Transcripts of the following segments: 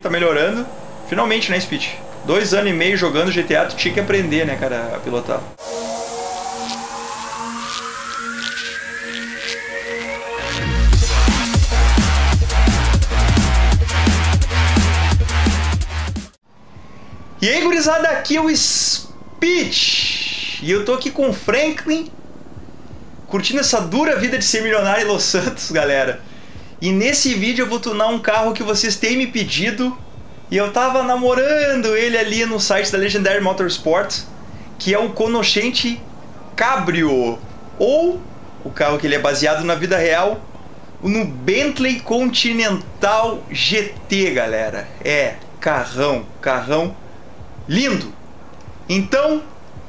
tá melhorando. Finalmente, né, Speed? 2 anos e meio jogando GTA, tu tinha que aprender, né, cara, a pilotar. E aí, gurizada, aqui é o Speed. E eu tô aqui com o Franklin, curtindo essa dura vida de ser milionário em Los Santos, galera. E nesse vídeo eu vou tunar um carro que vocês têm me pedido. E eu tava namorando ele ali no site da Legendary Motorsport, que é o Conoscente Cabrio. Ou o carro que ele é baseado na vida real, no Bentley Continental GT, galera. É, carrão lindo. Então,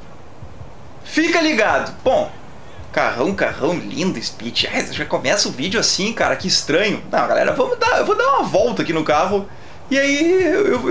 fica ligado. Bom, carrão lindo, Speed. Já começa o vídeo assim, cara, que estranho. Não, galera, eu vou dar uma volta aqui no carro. E aí,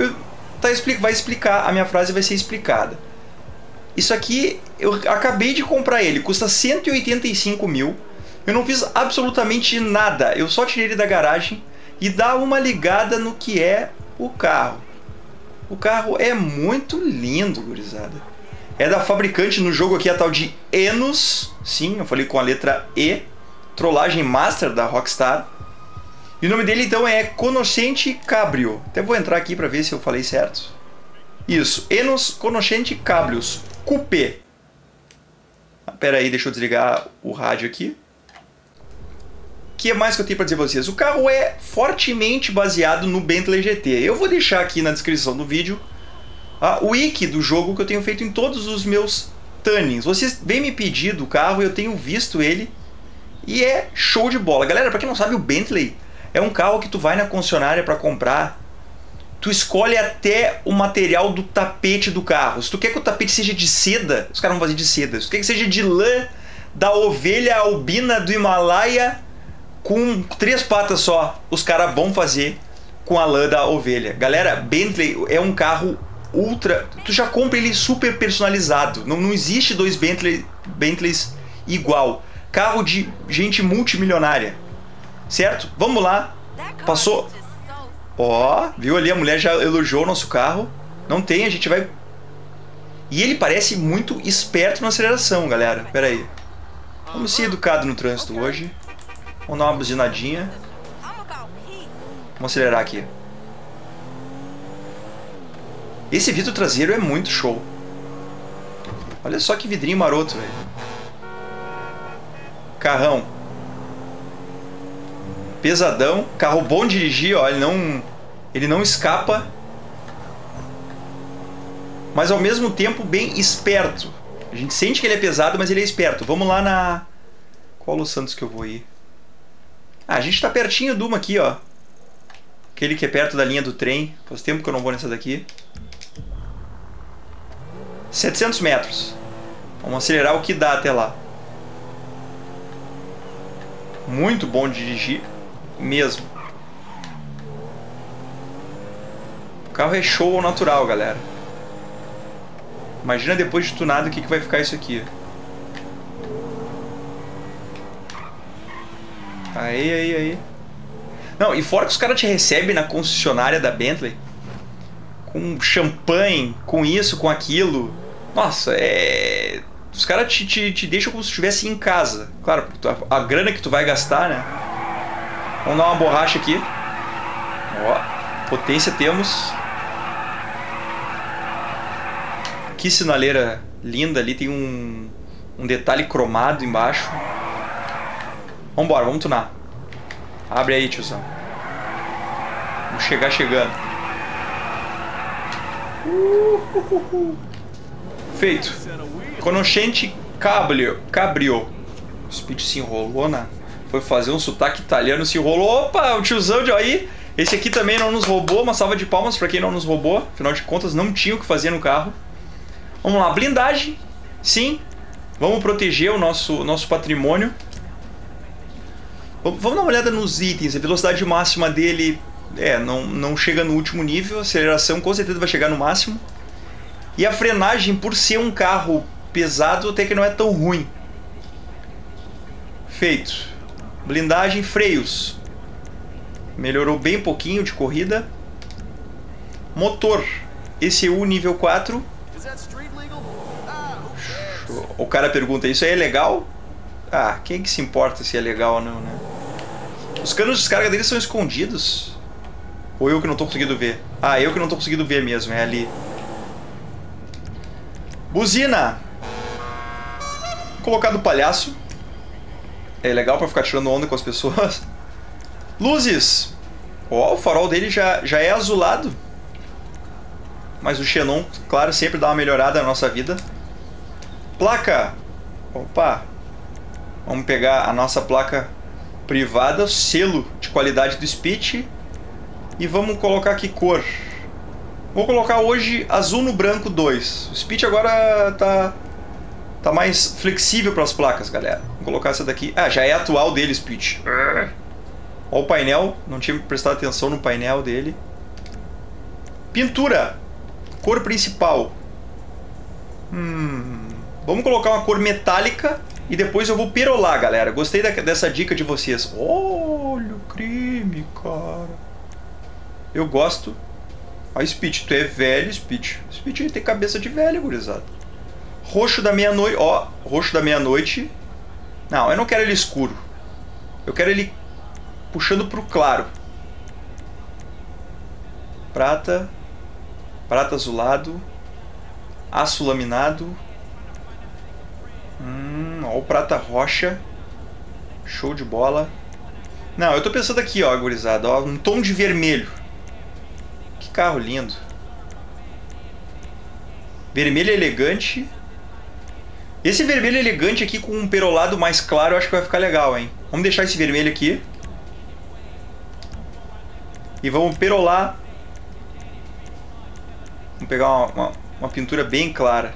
vai explicar, a minha frase vai ser explicada. Isso aqui, eu acabei de comprar ele, custa 185 mil. Eu não fiz absolutamente nada, eu só tirei ele da garagem e dá uma ligada no que é o carro. O carro é muito lindo, gurizada. É da fabricante, no jogo aqui a tal de Enos. Sim, eu falei com a letra E. Trollagem Master da Rockstar. E o nome dele então é Conoscente Cabrio. Até vou entrar aqui para ver se eu falei certo. Isso, Enos Conoscente Cabrios Coupé. Pera aí, deixa eu desligar o rádio aqui. O que mais que eu tenho para dizer para vocês? O carro é fortemente baseado no Bentley GT. Eu vou deixar aqui na descrição do vídeo o wiki do jogo que eu tenho feito em todos os meus tunings. Vocês vêm me pedir do carro, eu tenho visto ele e é show de bola. Galera, para quem não sabe, o Bentley é um carro que tu vai na concessionária para comprar, tu escolhe até o material do tapete do carro. Se tu quer que o tapete seja de seda, os caras vão fazer de seda. Se tu quer que seja de lã da ovelha albina do Himalaia com 3 patas só, os caras vão fazer com a lã da ovelha. Galera, Bentley é um carro ultra... Tu já compra ele super personalizado. Não existe 2 Bentleys igual. Carro de gente multimilionária. Certo? Vamos lá. Passou. Ó, viu ali? A mulher já elogiou o nosso carro. Não tem, a gente vai... E ele parece muito esperto na aceleração, galera. Pera aí. Vamos ser educados no trânsito hoje. Vamos dar uma buzinadinha. Vamos acelerar aqui. Esse vidro traseiro é muito show. Olha só que vidrinho maroto, velho. Carrão. Pesadão. Carro bom de dirigir, ó. Ele não escapa. Mas ao mesmo tempo bem esperto. A gente sente que ele é pesado, mas ele é esperto. Vamos lá na... Qual Los Santos que eu vou ir? A gente tá pertinho de uma aqui, ó. Aquele que é perto da linha do trem. Faz tempo que eu não vou nessa daqui. 700 metros. Vamos acelerar o que dá até lá. Muito bom de dirigir. Mesmo. O carro é show ao natural, galera. Imagina depois de tunado o que vai ficar isso aqui. Aí. Não, e fora que os caras te recebem na concessionária da Bentley com champanhe, com isso, com aquilo. Nossa, os caras te deixam como se estivesse em casa. Claro, porque a grana que tu vai gastar, né? Vamos dar uma borracha aqui. Ó, potência temos. Que sinaleira linda ali, tem um detalhe cromado embaixo. Vambora, vamos tunar. Abre aí, tiozão. Vamos chegar chegando. Feito. Conoscente Cabrio. O Speed se enrolou, né? Foi fazer um sotaque italiano, se enrolou. Opa, o tiozão de aí. Esse aqui também não nos roubou. Uma salva de palmas pra quem não nos roubou. Afinal de contas, não tinha o que fazer no carro. Vamos lá, blindagem. Sim. Vamos proteger o nosso patrimônio. Vamos dar uma olhada nos itens. A velocidade máxima dele não chega no último nível. A aceleração com certeza vai chegar no máximo. E a frenagem, por ser um carro pesado, até que não é tão ruim. Feito. Blindagem, freios. Melhorou bem pouquinho de corrida. Motor. ECU nível 4. O cara pergunta, isso aí é legal? Ah, quem que se importa se é legal ou não, né? Os canos de descarga deles são escondidos. Ou eu que não tô conseguindo ver? Ah, eu que não tô conseguindo ver mesmo, é ali. Buzina. Vou colocar do palhaço. É legal pra ficar tirando onda com as pessoas. Luzes. Ó, o farol dele já é azulado. Mas o xenon, claro, sempre dá uma melhorada na nossa vida. Placa. Opa. Vamos pegar a nossa placa privada, selo de qualidade do Speech. E vamos colocar aqui cor. Vou colocar hoje azul no branco 2. O Speech agora tá mais flexível para as placas, galera. Vou colocar essa daqui. Ah, já é atual dele, Speech. Olha o painel. Não tinha prestado atenção no painel dele. Pintura. Cor principal. Vamos colocar uma cor metálica e depois eu vou perolar, galera. Gostei dessa dica de vocês. Olha o creme, cara. Eu gosto. Ó, Speech, tu é velho, Speech. Speech tem cabeça de velho, gurizada. Roxo da meia-noite. Ó, roxo da meia-noite. Não, eu não quero ele escuro. Eu quero ele puxando pro claro. Prata. Prata azulado. Aço laminado. Ó, o prata rocha. Show de bola. Não, eu tô pensando aqui, ó, gurizada. Ó, um tom de vermelho. Que carro lindo. Vermelho elegante. Esse vermelho elegante aqui com um perolado mais claro, eu acho que vai ficar legal, hein? Vamos deixar esse vermelho aqui. E vamos perolar. Vamos pegar uma pintura bem clara.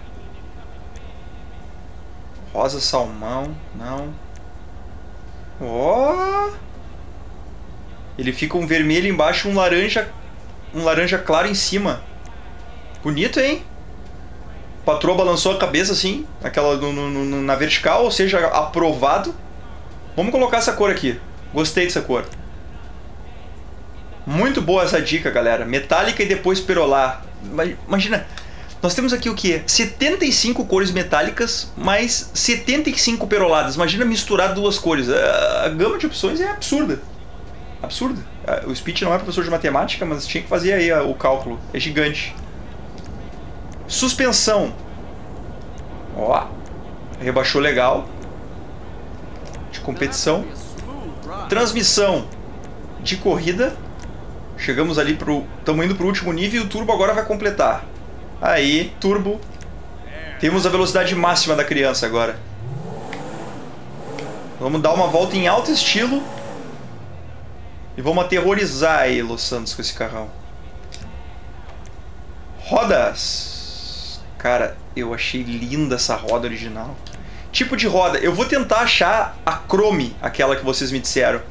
Rosa salmão, não. Ó! Ele fica um vermelho embaixo e um laranja claro em cima. Bonito, hein? A patroa balançou a cabeça assim, na vertical, ou seja, aprovado. Vamos colocar essa cor aqui. Gostei dessa cor. Muito boa essa dica, galera. Metálica e depois perolar. Imagina, nós temos aqui o que? 75 cores metálicas, mais 75 peroladas. Imagina misturar duas cores. A gama de opções é absurda. Absurda. O Speech não é professor de matemática, mas tinha que fazer aí o cálculo. É gigante. Suspensão. Ó, rebaixou legal. De competição. Transmissão de corrida. Chegamos ali estamos indo pro último nível e o turbo agora vai completar. Aí, turbo. Temos a velocidade máxima da criança agora. Vamos dar uma volta em alto estilo. E vamos aterrorizar aí Los Santos com esse carrão. Rodas. Cara, eu achei linda essa roda original. Tipo de roda. Eu vou tentar achar a Chrome, aquela que vocês me disseram.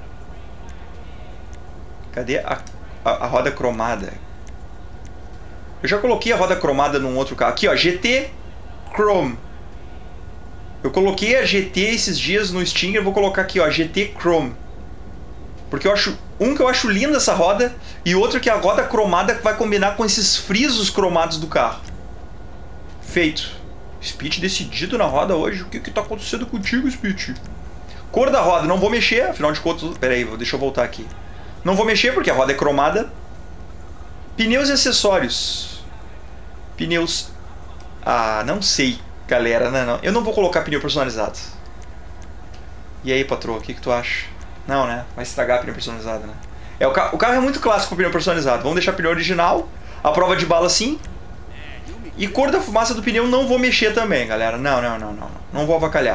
Cadê a roda cromada? Eu já coloquei a roda cromada num outro carro. Aqui, ó, GT Chrome. Eu coloquei a GT esses dias no Stinger. Eu vou colocar aqui, ó, GT Chrome. Porque eu acho... que eu acho linda essa roda. E outro que é a roda cromada que vai combinar com esses frisos cromados do carro. Feito. Speech decidido na roda hoje. O que tá acontecendo contigo, Speech? Cor da roda. Não vou mexer. Afinal de contas... Pera aí, deixa eu voltar aqui. Não vou mexer porque a roda é cromada. Pneus e acessórios. Pneus... Ah, não sei, galera. Não. Eu não vou colocar pneu personalizado. E aí, patroa, o que tu acha? Não, né? Vai estragar pneu personalizado, né? O carro é muito clássico com pneu personalizado. Vamos deixar pneu original. A prova de bala sim. E cor da fumaça do pneu não vou mexer também, galera. Não. Não vou avacalhar.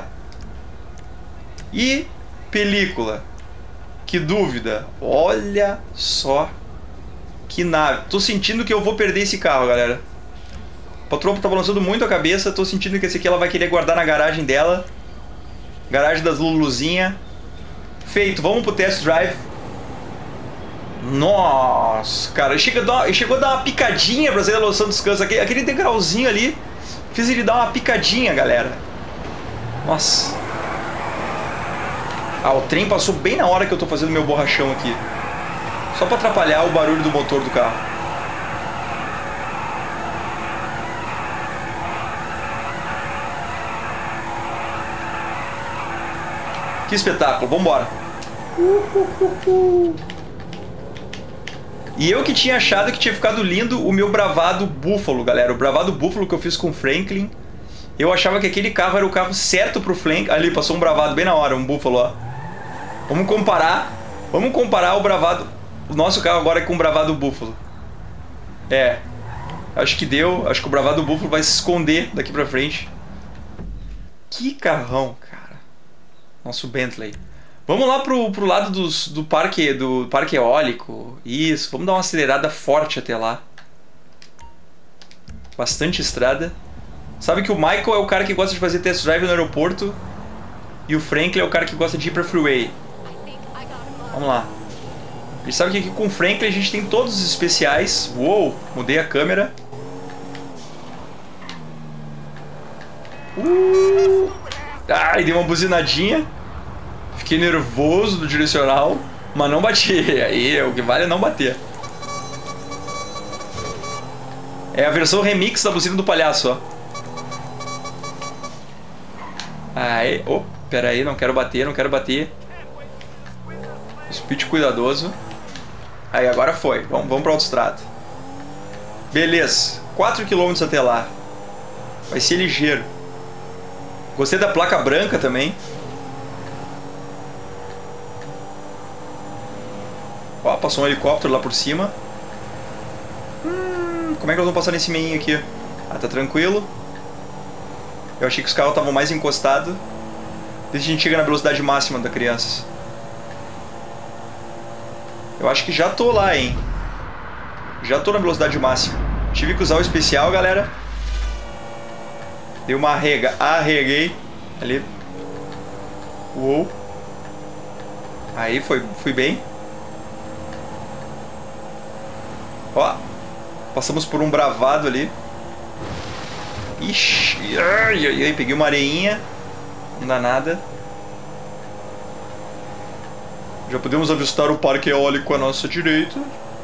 E película. Que dúvida. Olha só que nave. Tô sentindo que eu vou perder esse carro, galera. A patroa tá balançando muito a cabeça. Tô sentindo que esse aqui ela vai querer guardar na garagem dela. Garagem das Luluzinha. Feito. Vamos pro test drive. Nossa, cara. Chegou a dar uma picadinha pra sair da Los Santos Cans. Aquele degrauzinho ali. Fiz ele dar uma picadinha, galera. Nossa. Ah, o trem passou bem na hora que eu tô fazendo meu borrachão aqui. Só pra atrapalhar o barulho do motor do carro. Que espetáculo, vambora. E eu que tinha achado que tinha ficado lindo o meu bravado búfalo, galera. O bravado búfalo que eu fiz com o Franklin. Eu achava que aquele carro era o carro certo pro Franklin. Ali, passou um bravado bem na hora, um búfalo, ó. Vamos comparar. Vamos comparar o bravado, o nosso carro agora com o bravado búfalo. É. Acho que deu. Acho que o bravado búfalo vai se esconder daqui pra frente. Que carrão, cara. Nosso Bentley. Vamos lá pro lado do parque eólico. Isso, vamos dar uma acelerada forte até lá. Bastante estrada. Sabe que o Michael é o cara que gosta de fazer test drive no aeroporto. E o Franklin é o cara que gosta de ir pra freeway. Vamos lá. A gente sabe que aqui com o Franklin a gente tem todos os especiais. Uou, mudei a câmera. Ai, dei uma buzinadinha. Fiquei nervoso do direcional, mas não bati. Aí o que vale é não bater. É a versão remix da buzina do palhaço, ó. Aí, oh, pera aí, não quero bater, não quero bater. Speed cuidadoso. Aí, agora foi. Vamos pra autoestrada. Beleza, 4 km até lá. Vai ser ligeiro. Gostei da placa branca também. Ó, passou um helicóptero lá por cima. Como é que nós vamos passar nesse meinho aqui? Ah, tá tranquilo. Eu achei que os carros estavam mais encostados. Desde que a gente chega na velocidade máxima da criança. Eu acho que já tô lá, hein? Já tô na velocidade máxima. Tive que usar o especial, galera. Dei uma arreguei ali. Uou. Aí fui bem. Ó, passamos por um bravado ali. Ixi, ai, peguei uma areinha. Não dá nada. Já podemos avistar o parque eólico à nossa direita.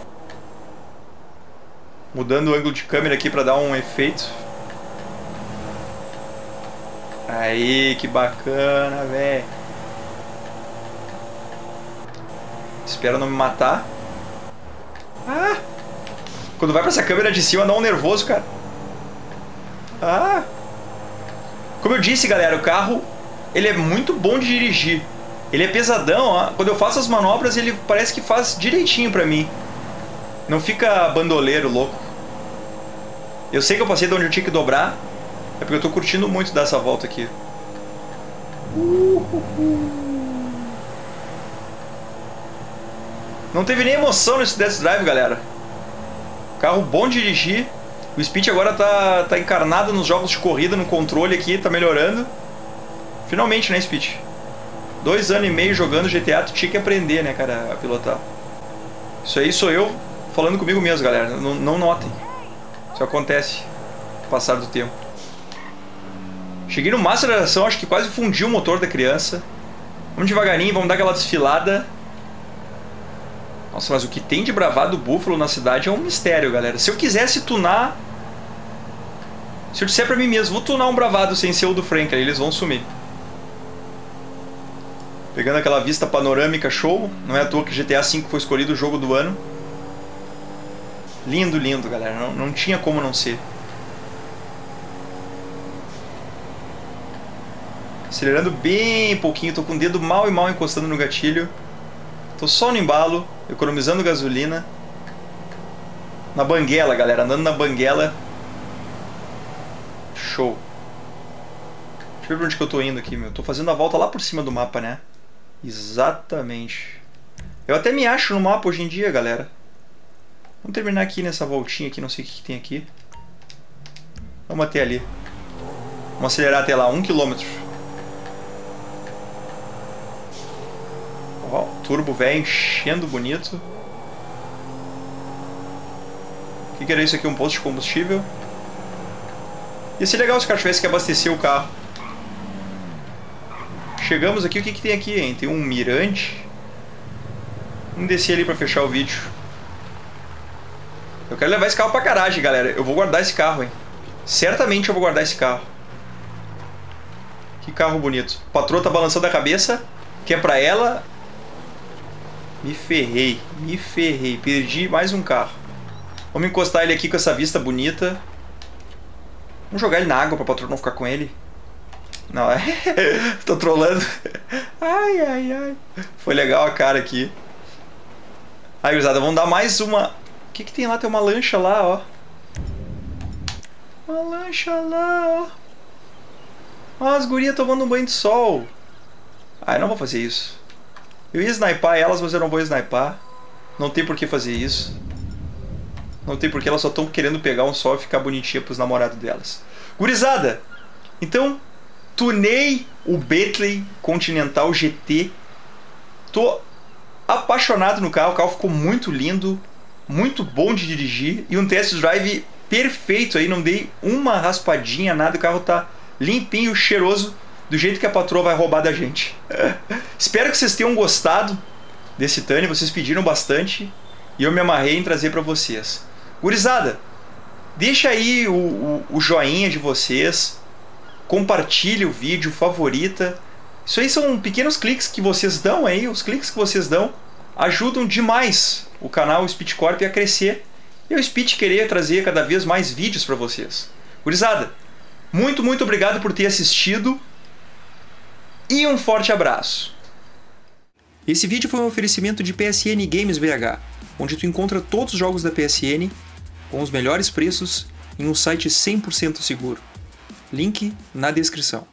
Mudando o ângulo de câmera aqui para dar um efeito. Aí, que bacana, velho. Espero não me matar. Ah! Quando vai pra essa câmera de cima dá um nervoso, cara. Ah! Como eu disse, galera, o carro ele é muito bom de dirigir. Ele é pesadão, ó. Quando eu faço as manobras ele parece que faz direitinho pra mim. Não fica bandoleiro, louco. Eu sei que eu passei de onde eu tinha que dobrar. É porque eu tô curtindo muito dar essa volta aqui. Não teve nem emoção nesse test drive, galera. Carro bom de dirigir. O Speed agora tá encarnado nos jogos de corrida, no controle aqui, tá melhorando. Finalmente, né, Speed? 2 anos e meio jogando GTA, tu tinha que aprender, né, cara, a pilotar. Isso aí sou eu falando comigo mesmo, galera. Não notem. Isso acontece com o passar do tempo. Cheguei no máximo de aceleração, acho que quase fundiu o motor da criança. Vamos devagarinho, vamos dar aquela desfilada. Nossa, mas o que tem de bravado búfalo na cidade é um mistério, galera. Se eu quisesse tunar... Se eu disser pra mim mesmo, vou tunar um bravado sem ser o do Franklin, eles vão sumir. Pegando aquela vista panorâmica show. Não é à toa que GTA V foi escolhido o jogo do ano. Lindo, lindo, galera. Não tinha como não ser. Acelerando bem pouquinho. Tô com o dedo mal e mal encostando no gatilho. Tô só no embalo, economizando gasolina. Na banguela, galera. Andando na banguela. Show. Deixa eu ver pra onde que eu tô indo aqui, meu. Tô fazendo a volta lá por cima do mapa, né? Exatamente. Eu até me acho no mapa hoje em dia, galera. Vamos terminar aqui nessa voltinha aqui. Não sei o que tem aqui. Vamos até ali. Vamos acelerar até lá, 1 km. Ó, turbo velho enchendo bonito. O que era isso aqui? Um posto de combustível? Ia ser legal se o cara tivesse que abastecer o carro. Chegamos aqui, o que tem aqui, hein? Tem um mirante. Vamos descer ali pra fechar o vídeo. Eu quero levar esse carro pra garagem, galera. Eu vou guardar esse carro, hein? Certamente eu vou guardar esse carro. Que carro bonito. A patroa tá balançando a cabeça. Que é pra ela. Me ferrei. Perdi mais um carro. Vamos encostar ele aqui com essa vista bonita. Vamos jogar ele na água pra patroa não ficar com ele. Não, tô trolando. Ai. Foi legal a cara aqui. Aí, gurizada, vamos dar mais uma... O que tem lá? Tem uma lancha lá, ó. Uma lancha lá, ó. Ó, as gurias tomando um banho de sol. Ah, eu não vou fazer isso. Eu ia snipar elas, mas eu não vou snipar. Não tem por que fazer isso. Não tem por que, elas só estão querendo pegar um sol e ficar bonitinha pros namorados delas. Gurizada, então, tunei o Bentley Continental GT. Tô apaixonado no carro, o carro ficou muito lindo, muito bom de dirigir e um test drive perfeito aí, não dei uma raspadinha, nada, o carro tá limpinho, cheiroso, do jeito que a patroa vai roubar da gente. Espero que vocês tenham gostado desse Tânia, vocês pediram bastante e eu me amarrei em trazer pra vocês. Gurizada, deixa aí o joinha de vocês, compartilhe o vídeo, favorita. Isso aí são pequenos cliques que vocês dão aí, os cliques que vocês dão ajudam demais o canal Speed Corp a crescer e o Speed querer trazer cada vez mais vídeos para vocês. Gurizada, muito obrigado por ter assistido e um forte abraço. Esse vídeo foi um oferecimento de PSN Games BH, onde tu encontra todos os jogos da PSN com os melhores preços em um site 100% seguro. Link na descrição.